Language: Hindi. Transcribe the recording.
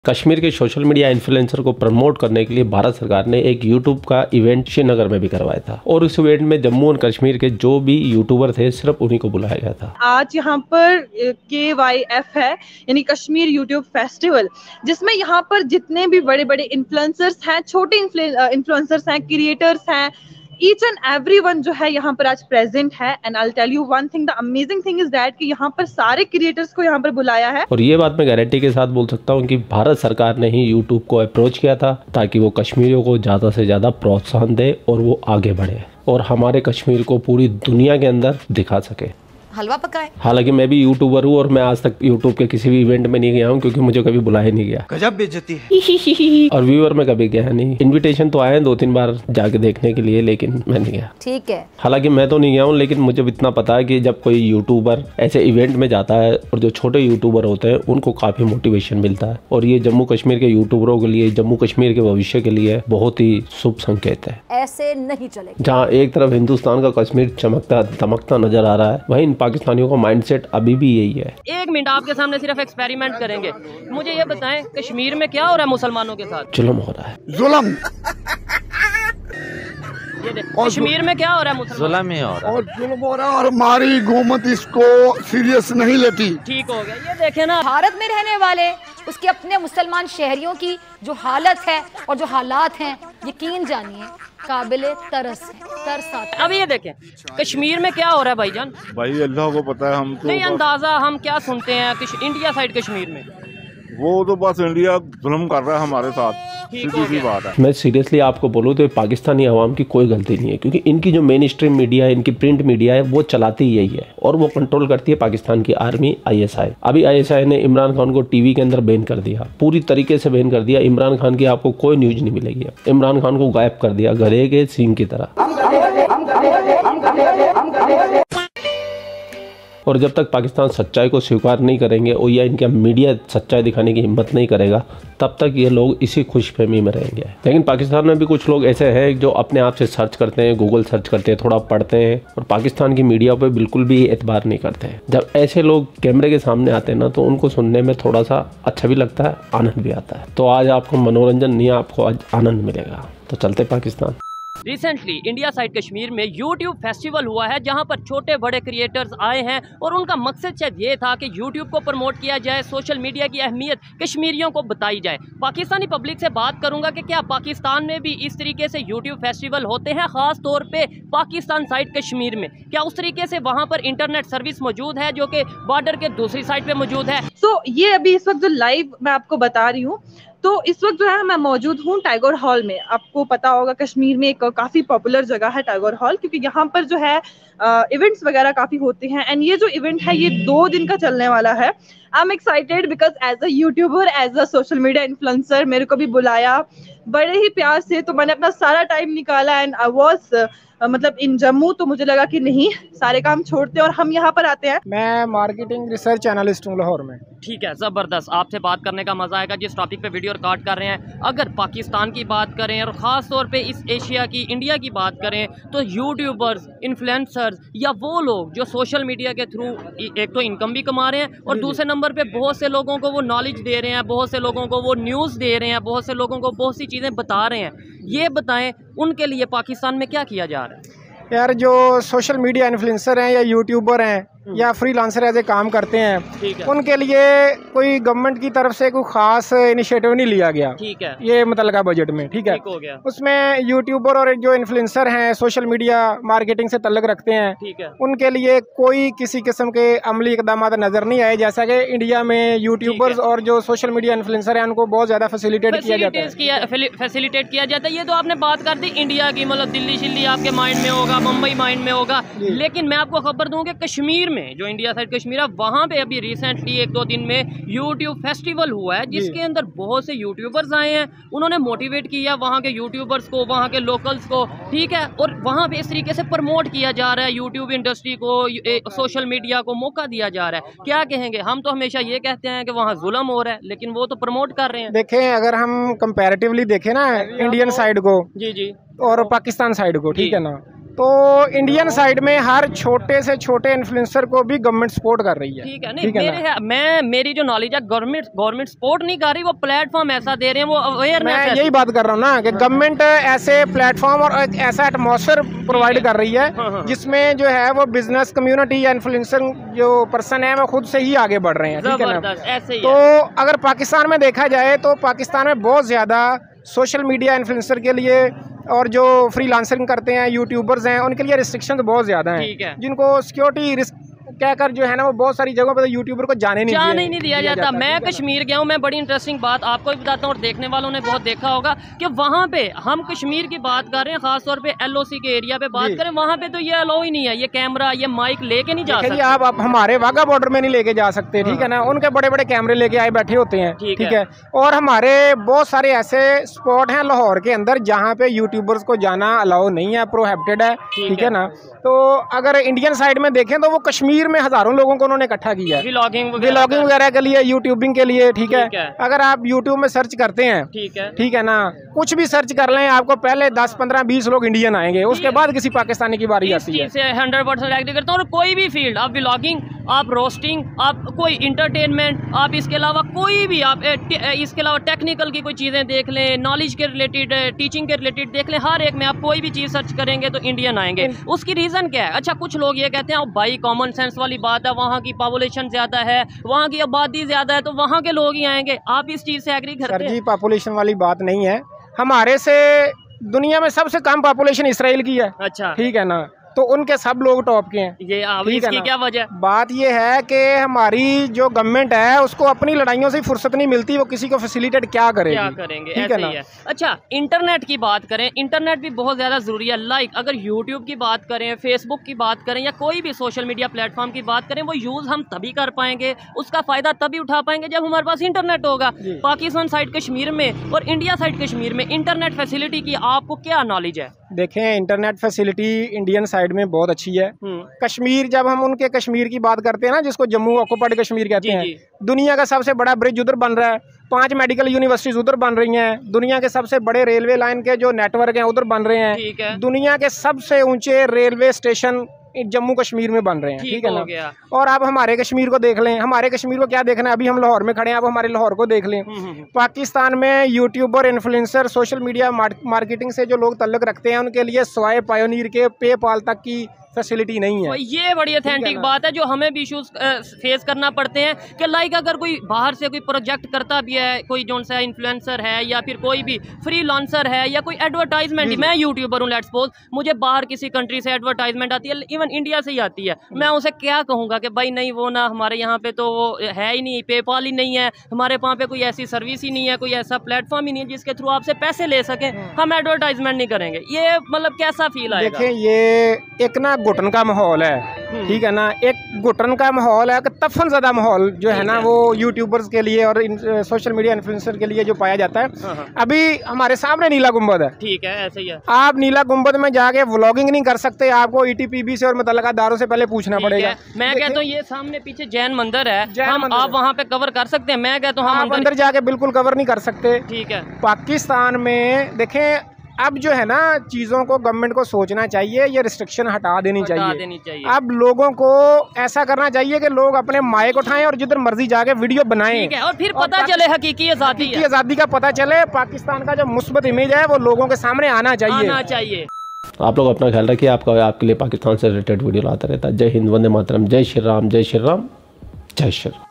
कश्मीर के सोशल मीडिया इन्फ्लुएंसर को प्रमोट करने के लिए भारत सरकार ने एक यूट्यूब का इवेंट श्रीनगर में भी करवाया था और उस इवेंट में जम्मू और कश्मीर के जो भी यूट्यूबर थे सिर्फ उन्हीं को बुलाया गया था। आज यहाँ पर KYF है यानी कश्मीर यूट्यूब फेस्टिवल, जिसमें यहाँ पर जितने भी बड़े बड़े इन्फ्लुएंसर्स हैं, छोटे इन्फ्लुएंसर्स हैं, क्रिएटर्स हैं, ईच एंड एवरीवन जो है यहाँ पर आज प्रेजेंट है। And I will tell you one thing, the amazing thing is that कि यहाँ पर सारे क्रिएटर्स को यहाँ पर बुलाया है। और ये बात मैं गारंटी के साथ बोल सकता हूँ कि भारत सरकार ने ही यूट्यूब को अप्रोच किया था ताकि वो कश्मीरियों को ज़्यादा से ज़्यादा प्रोत्साहन दे और वो आगे बढ़े और हमारे कश्मीर को पूरी दुनिया के अंदर दिखा सके। हलवा पकाए। हालांकि मैं भी यूट्यूबर हूँ और मैं आज तक यूट्यूब के किसी भी इवेंट में नहीं गया हूँ क्योंकि मुझे कभी बुलाया नहीं गया। गजब बेइज्जती है। और व्यूअर में कभी गया नहीं। इनविटेशन तो आए 2-3 बार जाके देखने के लिए, लेकिन मैं नहीं गया। ठीक है। हालांकि मैं तो नहीं गया हूँ, लेकिन मुझे इतना पता है कि जब कोई यूट्यूबर ऐसे इवेंट में जाता है और जो छोटे यूट्यूबर होते हैं उनको काफी मोटिवेशन मिलता है और ये जम्मू कश्मीर के यूट्यूबरों के लिए, जम्मू कश्मीर के भविष्य के लिए बहुत ही शुभ संकेत है। ऐसे नहीं चलेगा। जहाँ एक तरफ हिंदुस्तान का कश्मीर चमकता दमकता नजर आ रहा है, वहीं इन पाकिस्तानियों का माइंडसेट अभी भी यही है। एक मिनट आपके सामने सिर्फ एक्सपेरिमेंट करेंगे। मुझे ये बताएं, कश्मीर में क्या हो रहा है मुसलमानों के साथ? जुल्म हो रहा है। जुल्म। ये कश्मीर में क्या हो रहा है? जुल्म ही हो रहा है और जुल्म हो रहा है और हमारी हुकूमत इसको सीरियस नहीं लेती। ठीक हो गया। ये देखे ना, भारत में रहने वाले उसके अपने मुसलमान शहरियों की जो हालत है और जो हालात हैं, यकीन जानिए काबिले तरस है, तरस आता है। अब ये देखें कश्मीर में क्या हो रहा है भाईजान। भाई अल्लाह को पता है, हम तो नहीं अंदाजा हम क्या सुनते हैं इंडिया साइड कश्मीर में वो तो बस इंडिया जुल्म कर रहा है हमारे साथ, सीधी सी बात है। मैं सीरियसली आपको बोलूँ तो पाकिस्तानी अवाम की कोई गलती नहीं है क्योंकि इनकी जो मेन स्ट्रीम मीडिया है, इनकी प्रिंट मीडिया है, वो चलाती ही यही है और वो कंट्रोल करती है पाकिस्तान की आर्मी ISI। अभी ISI ने इमरान खान को टीवी के अंदर बैन कर दिया, पूरी तरीके से बैन कर दिया। इमरान खान की आपको कोई न्यूज नहीं मिलेगी। इमरान खान को गायब कर दिया गधे के सींग की तरह। और जब तक पाकिस्तान सच्चाई को स्वीकार नहीं करेंगे और या इनका मीडिया सच्चाई दिखाने की हिम्मत नहीं करेगा, तब तक ये लोग इसी खुशफहमी में रहेंगे। लेकिन पाकिस्तान में भी कुछ लोग ऐसे हैं जो अपने आप से सर्च करते हैं, गूगल सर्च करते हैं, थोड़ा पढ़ते हैं और पाकिस्तान की मीडिया पे बिल्कुल भी एतबार नहीं करते हैं। जब ऐसे लोग कैमरे के सामने आते हैं ना, तो उनको सुनने में थोड़ा सा अच्छा भी लगता है, आनंद भी आता है। तो आज आपको मनोरंजन नहीं, आपको आज आनंद मिलेगा। तो चलते Pakistan. Recently India side Kashmir में यूट्यूब फेस्टिवल हुआ है जहां पर छोटे बड़े क्रिएटर्स आए हैं और उनका मकसद शायद ये था कि यूट्यूब को प्रमोट किया जाए, सोशल मीडिया की अहमियत कश्मीरियों को बताई जाए। पाकिस्तानी पब्लिक से बात करूंगा कि क्या पाकिस्तान में भी इस तरीके से यूट्यूब फेस्टिवल होते हैं, ख़ास तौर पे पाकिस्तान साइड कश्मीर में? क्या उस तरीके से वहाँ पर इंटरनेट सर्विस मौजूद है जो कि बॉर्डर के दूसरी साइड पर मौजूद है? ये अभी इस वक्त जो लाइव मैं आपको बता रही हूँ, तो इस वक्त जो है मैं मौजूद हूँ टैगोर हॉल में। आपको पता होगा कश्मीर में एक काफ़ी पॉपुलर जगह है टैगोर हॉल, क्योंकि यहाँ पर जो है इवेंट्स वगैरह काफ़ी होते हैं। एंड ये जो इवेंट है ये 2 दिन का चलने वाला है। I am excited because as a YouTuber, as a social media influencer, मेरे को भी बुलाया बड़े ही प्यार से, तो मैंने अपना सारा टाइम निकाला एंड आई वॉज मतलब इन जम्मू। तो मुझे लगा कि नहीं, सारे काम छोड़ते हैं और हम यहाँ पर आते हैं। मैं मार्केटिंग रिसर्च एनालिस्ट हूँ लाहौर में। ठीक है, ज़बरदस्त। आपसे बात करने का मज़ा आएगा जिस टॉपिक पे वीडियो रिकॉर्ड कर रहे हैं। अगर पाकिस्तान की बात करें और ख़ास तौर पे इस एशिया की, इंडिया की बात करें, तो यूट्यूबर्स, इन्फ्लुएंसर्स या वो लोग जो सोशल मीडिया के थ्रू एक तो इनकम भी कमा रहे हैं और दूसरे नंबर पे बहुत से लोगों को वो नॉलेज दे रहे हैं, बहुत से लोगों को वो न्यूज़ दे रहे हैं, बहुत से लोगों को बहुत सी चीज़ें बता रहे हैं। ये बताएं उनके लिए पाकिस्तान में क्या किया जा रहा है? यार जो सोशल मीडिया इन्फ्लुएंसर हैं या यूट्यूबर हैं या फ्रीलांसर ऐसे काम करते हैं, उनके लिए कोई गवर्नमेंट की तरफ से कोई खास इनिशिएटिव नहीं लिया गया। ठीक है, ये मतलब बजट में। ठीक है, हो गया। उसमें यूट्यूबर और जो इन्फ्लुएंसर हैं, सोशल मीडिया मार्केटिंग से तल्लुक रखते हैं, ठीक है, उनके लिए कोई किसी किस्म के अमली इकदाम नजर नहीं आए। जैसा कि इंडिया में यूट्यूबर्स और जो सोशल मीडिया इन्फ्लुएंसर हैं उनको बहुत ज्यादा फैसिलिटेट किया जाता है। ये तो आपने बात कर दी इंडिया की, मतलब दिल्ली शिल्ली आपके माइंड में होगा, मुंबई माइंड में होगा, लेकिन मैं आपको खबर दूं कि कश्मीर में जो इंडिया साइड कश्मीर है, वहाँ पे अभी रिसेंटली 1-2 दिन में यूट्यूब फेस्टिवल हुआ है जिसके अंदर बहुत से यूट्यूबर्स आए हैं। उन्होंने मोटिवेट किया वहाँ के यूट्यूबर्स को, वहाँ के लोकल्स को। ठीक है, और वहाँ पे इस तरीके से प्रमोट किया जा रहा है यूट्यूब इंडस्ट्री को, सोशल मीडिया को मौका दिया जा रहा है। क्या कहेंगे? हम तो हमेशा ये कहते हैं कि वहाँ जुल्म हो रहा है, लेकिन वो तो प्रमोट कर रहे हैं। देखें, अगर हम कंपैरेटिवली देखें ना इंडियन साइड को जी जी और पाकिस्तान साइड को, ठीक है ना, तो इंडियन साइड में हर छोटे से छोटे इन्फ्लुएंसर को भी गवर्नमेंट सपोर्ट कर रही है। ठीक है, नहीं मेरी जो नॉलेज है गवर्नमेंट सपोर्ट नहीं कर रही, वो प्लेटफॉर्म ऐसा दे रहे हैं, वो अवेयरनेस। मैं यही बात कर रहा हूँ ना कि गवर्नमेंट ऐसे प्लेटफॉर्म और ऐसा एटमॉस्फेयर प्रोवाइड कर रही है जिसमें जो है वो बिजनेस कम्युनिटी या इन्फ्लुएंसर जो पर्सन है वो खुद से ही आगे बढ़ रहे हैं। ठीक है ना, ऐसे ही तो अगर पाकिस्तान में देखा जाए तो पाकिस्तान में बहुत ज़्यादा सोशल मीडिया इन्फ्लुएंसर के लिए और जो फ्रीलांसिंग करते हैं यूट्यूबर्स हैं उनके लिए रिस्ट्रिक्शन बहुत ज़्यादा हैं, जिनको सिक्योरिटी रिस्क कहकर जो है ना वो बहुत सारी जगहों पर तो यूट्यूबर को जाने नहीं दिया जाता। मैं कश्मीर गया हूँ, मैं बड़ी इंटरेस्टिंग बात आपको भी बताता हूँ और देखने वालों ने बहुत देखा होगा कि वहाँ पे हम कश्मीर की बात कर रहे हैं, खासतौर पे LOC के एरिया पे बात करें, वहाँ पे तो ये अलाउ ही नहीं है, ये कैमरा ये माइक लेके नहीं जा सकते। आप हमारे वाघा बॉर्डर में नहीं लेके जा सकते, ठीक है ना, उनके बड़े बड़े कैमरे लेके आए बैठे होते हैं, ठीक है। और हमारे बहुत सारे ऐसे स्पॉट हैं लाहौर के अंदर जहाँ पे यूट्यूबर्स को जाना अलाउ नहीं है, प्रोहिबिटेड है, ठीक है ना। तो अगर इंडियन साइड में देखें तो वो कश्मीर में हजारों लोगों को उन्होंने इकट्ठा किया है व्लॉगिंग वगैरह के लिए, यूट्यूबिंग के लिए, ठीक है। अगर आप यूट्यूब में सर्च करते हैं, ठीक है ना, कुछ भी सर्च कर लें, आपको पहले 10, 15, 20 लोग इंडियन आएंगे, उसके बाद किसी पाकिस्तानी की बारी आती है। 100% एग्री करता हूँ। और कोई भी फील्ड, आप व्लॉगिंग, आप रोस्टिंग, आप कोई इंटरटेनमेंट, आप इसके अलावा कोई भी, आप इसके अलावा टेक्निकल की कोई चीज़ें देख लें, नॉलेज के रिलेटेड, टीचिंग के रिलेटेड देख लें, हर एक में आप कोई भी चीज़ सर्च करेंगे तो इंडियन आएंगे। उसकी रीज़न क्या है? अच्छा, कुछ लोग ये कहते हैं भाई कॉमन सेंस वाली बात है, वहाँ की पॉपुलेशन ज़्यादा है, वहाँ की आबादी ज़्यादा है, तो वहाँ के लोग ही आएंगे। आप इस चीज़ से एग्री करते हैं? सर जी, पॉपुलेशन वाली बात नहीं है, हमारे से दुनिया में सबसे कम पॉपुलेशन इसराइल की है। अच्छा, ठीक है ना, तो उनके सब लोग टॉप के हैं। ये इसकी क्या वजह? बात ये है कि हमारी जो गवर्नमेंट है उसको अपनी लड़ाइयों से फुर्सत नहीं मिलती, वो किसी को फैसिलिटेट क्या करेंगे, ठीक है ना। अच्छा, इंटरनेट की बात करें, इंटरनेट भी बहुत ज़्यादा ज़रूरी है। लाइक अगर यूट्यूब की बात करें, फेसबुक की बात करें, या कोई भी सोशल मीडिया प्लेटफॉर्म की बात करें, वो यूज़ हम तभी कर पाएंगे, उसका फ़ायदा तभी उठा पाएंगे जब हमारे पास इंटरनेट होगा। पाकिस्तान साइड कश्मीर में और इंडिया साइड कश्मीर में इंटरनेट फैसिलिटी की आपको क्या नॉलेज है? देखें, इंटरनेट फैसिलिटी इंडियन साइड में बहुत अच्छी है। कश्मीर, जब हम उनके कश्मीर की बात करते हैं ना, जिसको जम्मू ऑक्युपाइड कश्मीर कहते हैं, दुनिया का सबसे बड़ा ब्रिज उधर बन रहा है, 5 मेडिकल यूनिवर्सिटीज उधर बन रही हैं, दुनिया के सबसे बड़े रेलवे लाइन के जो नेटवर्क हैं उधर बन रहे हैं, दुनिया के सबसे ऊंचे रेलवे स्टेशन जम्मू कश्मीर में बन रहे हैं, ठीक है ना। और आप हमारे कश्मीर को देख लें, हमारे कश्मीर को क्या देखना है, अभी हम लाहौर में खड़े हैं, आप हमारे लाहौर को देख लें। पाकिस्तान में YouTuber, influencer, social media marketing से जो लोग तल्लुक रखते हैं उनके लिए स्वाय पायोनियर के पेपाल तक की फैसिलिटी नहीं है। ये बड़ी ऑथेंटिक बात है जो हमें भी इशूज फेस करना पड़ते हैं कि लाइक अगर कोई बाहर से कोई प्रोजेक्ट करता भी है, कोई जो सा इन्फ्लुएंसर है या फिर कोई भी फ्रीलांसर है या कोई एडवर्टाइजमेंट, मैं यूट्यूबर हूँ लेट्स सपोज, मुझे बाहर किसी कंट्री से एडवर्टाइजमेंट आती है, इवन इंडिया से ही आती है, मैं उसे क्या कहूँगा कि भाई नहीं, वो ना हमारे यहाँ पे तो वो है ही नहीं, पेपाल ही नहीं है, हमारे वहाँ पे कोई ऐसी सर्विस ही नहीं है, कोई ऐसा प्लेटफॉर्म ही नहीं है जिसके थ्रू आपसे पैसे ले सकें, हम एडवर्टाइजमेंट नहीं करेंगे। ये मतलब कैसा फील आएगा? देखिए, ये एक ना घुटन का माहौल है, ठीक है ना, एक घुटन का माहौल है, तफन ज़्यादा माहौल जो है ना वो यूट्यूबर्स के लिए और सोशल मीडिया इन्फ्लुएंसर के लिए जो पाया जाता है। अभी हमारे सामने नीला गुंबद है, ठीक है, ऐसे ही है। आप नीला गुंबद में जाके व्लॉगिंग नहीं कर सकते, आपको ETPB से और मुतल्लिका इदारों से पहले पूछना पड़ेगा। मैं कहता हूँ ये सामने पीछे जैन मंदिर है, आप वहाँ पे कवर कर सकते हैं? मैं कहता हूँ हम अंदर जाके बिल्कुल कवर नहीं कर सकते, ठीक है। पाकिस्तान में देखें, अब जो है ना चीज़ों को गवर्नमेंट को सोचना चाहिए, ये रिस्ट्रिक्शन हटा देनी चाहिए। अब लोगों को ऐसा करना चाहिए कि लोग अपने माइक उठाएं और जिधर मर्जी जाके वीडियो बनाएं, ठीक है, और फिर पता चले हकीकी आज़ादी का पता चले, पाकिस्तान का जो मुस्बत इमेज है वो लोगों के सामने आना चाहिए। आप लोग अपना ख्याल रखिए, आपके लिए पाकिस्तान से रिलेटेड वीडियो लाता रहता है। जय हिंद, वंदे मातरम, जय श्री राम, जय श्री राम, जय श्री राम।